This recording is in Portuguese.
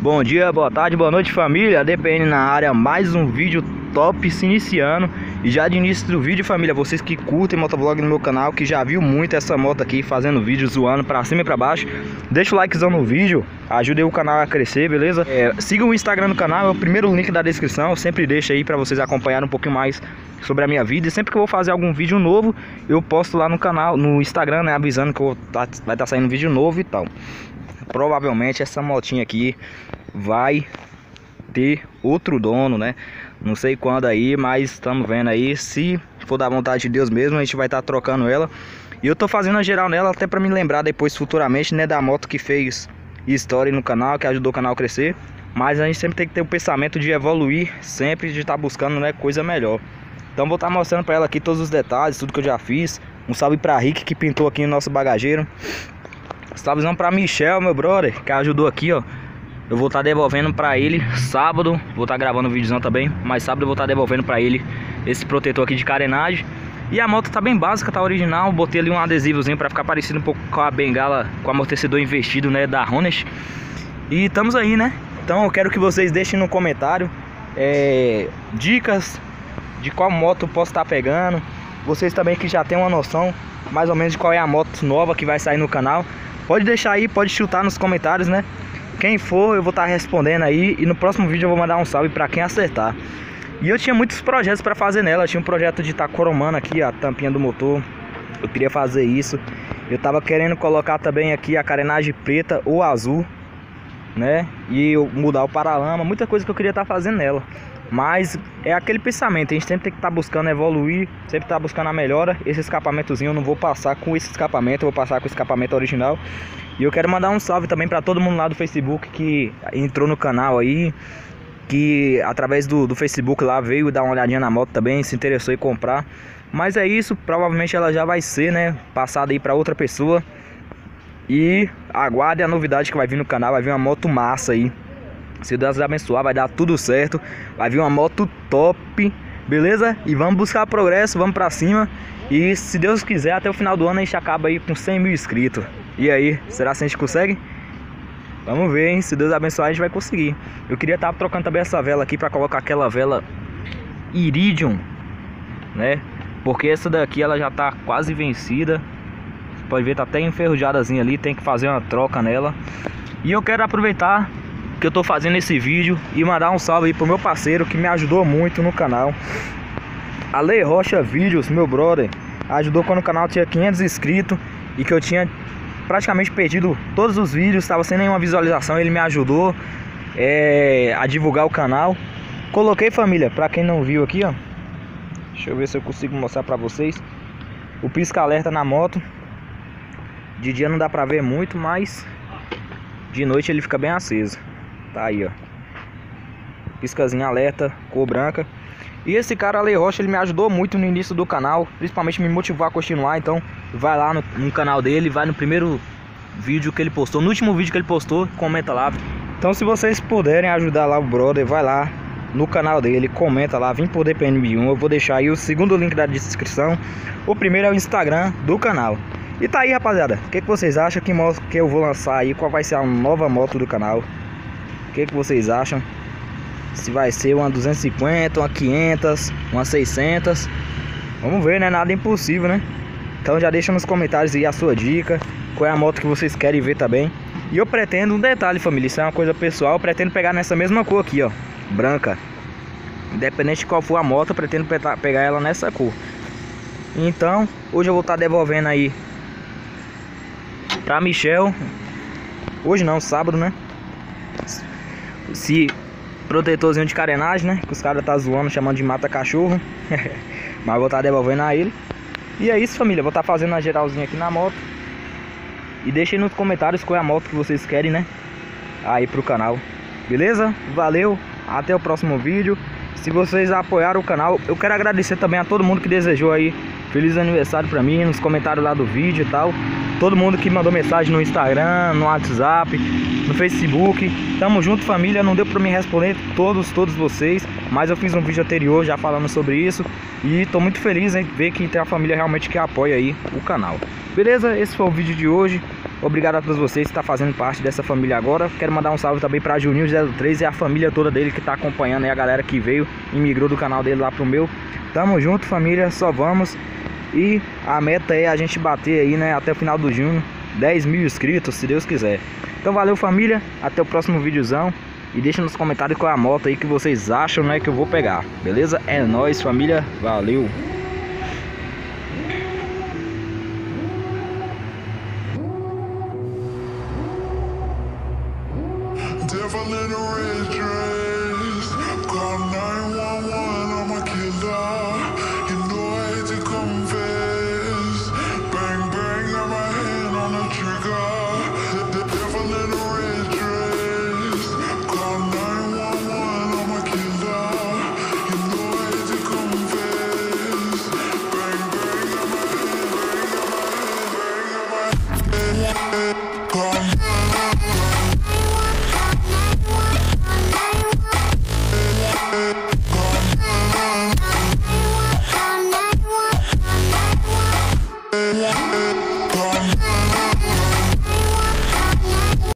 Bom dia, boa tarde, boa noite, família. DPN na área, mais um vídeo top se iniciando. E já de início do vídeo, família, vocês que curtem motovlog no meu canal, que já viu muito essa moto aqui fazendo vídeo zoando pra cima e pra baixo, deixa o likezão no vídeo, ajude o canal a crescer, beleza? Siga o Instagram do canal, é o primeiro link da descrição. Eu sempre deixo aí pra vocês acompanharem um pouquinho mais sobre a minha vida. E sempre que eu vou fazer algum vídeo novo, eu posto lá no canal, no Instagram, né, avisando que vai estar saindo vídeo novo e tal. Provavelmente essa motinha aqui vai ter outro dono, né? Não sei quando aí, mas estamos vendo aí. Se for da vontade de Deus mesmo, a gente vai estar trocando ela. E eu tô fazendo a geral nela até para me lembrar depois futuramente, né, da moto que fez história no canal, que ajudou o canal a crescer. Mas a gente sempre tem que ter o pensamento de evoluir, sempre de estar buscando, né, coisa melhor. Então vou estar mostrando para ela aqui todos os detalhes, tudo que eu já fiz. Um salve para Rick, que pintou aqui no nosso bagageiro. Salvezão pra Michel, meu brother, que ajudou aqui, ó. Eu vou estar devolvendo pra ele sábado. Vou estar gravando um videozão também, mas sábado eu vou estar devolvendo pra ele esse protetor aqui de carenagem. E a moto tá bem básica, tá original. Botei ali um adesivozinho pra ficar parecido um pouco com a bengala, com o amortecedor investido, né, da Honest. E estamos aí, né? Então eu quero que vocês deixem no comentário dicas de qual moto eu posso estar pegando. Vocês também que já tem uma noção mais ou menos de qual é a moto nova que vai sair no canal, pode deixar aí, pode chutar nos comentários, né? Quem for, eu vou estar respondendo aí. E no próximo vídeo eu vou mandar um salve pra quem acertar. E eu tinha muitos projetos pra fazer nela. Eu tinha um projeto de estar coromando aqui a tampinha do motor. Eu queria fazer isso. Eu tava querendo colocar também aqui a carenagem preta ou azul, né? E eu mudar o paralama. Muita coisa que eu queria estar fazendo nela. Mas é aquele pensamento, a gente sempre tem que estar buscando evoluir, sempre estar buscando a melhora. Esse escapamentozinho eu não vou passar com esse escapamento, eu vou passar com o escapamento original. E eu quero mandar um salve também para todo mundo lá do Facebook que entrou no canal aí, que através do Facebook lá veio dar uma olhadinha na moto também, se interessou em comprar. Mas é isso, provavelmente ela já vai ser, né, passada aí para outra pessoa. E aguarde a novidade que vai vir no canal, vai vir uma moto massa aí. Se Deus abençoar, vai dar tudo certo. Vai vir uma moto top, beleza? E vamos buscar progresso, vamos pra cima. E se Deus quiser, até o final do ano a gente acaba aí com 100 mil inscritos. E aí, será que a gente consegue? Vamos ver, hein? Se Deus abençoar, a gente vai conseguir. Eu queria estar trocando também essa vela aqui pra colocar aquela vela Iridium, né? Porque essa daqui ela já tá quase vencida. Você pode ver, tá até enferrujadazinha ali. Tem que fazer uma troca nela. E eu quero aproveitar que eu tô fazendo esse vídeo e mandar um salve aí pro meu parceiro que me ajudou muito no canal, Ale Rocha Vídeos, meu brother. Ajudou quando o canal tinha 500 inscritos e que eu tinha praticamente perdido todos os vídeos, estava sem nenhuma visualização. Ele me ajudou a divulgar o canal. Coloquei, família, pra quem não viu aqui, ó, deixa eu ver se eu consigo mostrar pra vocês o pisca-alerta na moto. De dia não dá pra ver muito, mas de noite ele fica bem aceso. Tá aí, ó, piscazinho alerta, cor branca. E esse cara, Ale Rocha, ele me ajudou muito no início do canal, principalmente me motivou a continuar. Então vai lá no canal dele, vai no primeiro vídeo que ele postou, no último vídeo que ele postou, comenta lá. Então se vocês puderem ajudar lá o brother, vai lá no canal dele, comenta lá, vim por DPN1. Eu vou deixar aí o segundo link da descrição. O primeiro é o Instagram do canal. E tá aí, rapaziada, o que vocês acham que eu vou lançar aí? Qual vai ser a nova moto do canal? O que vocês acham? Se vai ser uma 250, uma 500, uma 600. Vamos ver, né? Nada impossível, né? Então já deixa nos comentários aí a sua dica. Qual é a moto que vocês querem ver também. E eu pretendo, um detalhe, família, isso é uma coisa pessoal, eu pretendo pegar nessa mesma cor aqui, ó, branca. Independente de qual for a moto, eu pretendo pegar ela nessa cor. Então, hoje eu vou estar devolvendo aí pra Michel. Hoje não, sábado, né? Esse protetorzinho de carenagem, né? Que os caras tá zoando, chamando de mata cachorro. Mas vou estar devolvendo a ele. E é isso, família, vou estar fazendo uma geralzinha aqui na moto. E deixem nos comentários qual é a moto que vocês querem, né, aí pro canal. Beleza? Valeu, até o próximo vídeo. Se vocês apoiaram o canal, eu quero agradecer também a todo mundo que desejou aí feliz aniversário pra mim, nos comentários lá do vídeo e tal. Todo mundo que mandou mensagem no Instagram, no WhatsApp, no Facebook. Tamo junto, família. Não deu pra me responder todos vocês, mas eu fiz um vídeo anterior já falando sobre isso. E tô muito feliz em ver que tem a família realmente que apoia aí o canal. Beleza? Esse foi o vídeo de hoje. Obrigado a todos vocês que estão fazendo parte dessa família agora. Quero mandar um salve também para Juninho 03 e a família toda dele que está acompanhando aí, a galera que veio e migrou do canal dele lá pro meu. Tamo junto, família, só vamos. E a meta é a gente bater aí, né, até o final do junho, 10 mil inscritos, se Deus quiser. Então valeu, família, até o próximo videozão. E deixa nos comentários qual é a moto aí que vocês acham, né, que eu vou pegar. Beleza? É nóis, família, valeu. Devil in a red dress, call 911, I'm a killer. You know I hate to confess. Bang bang, got my hand on the trigger. The devil in a red dress, call 911, I'm a killer. You know I hate to confess. Bang bang, got my hand, bang got my hand, call. Yeah.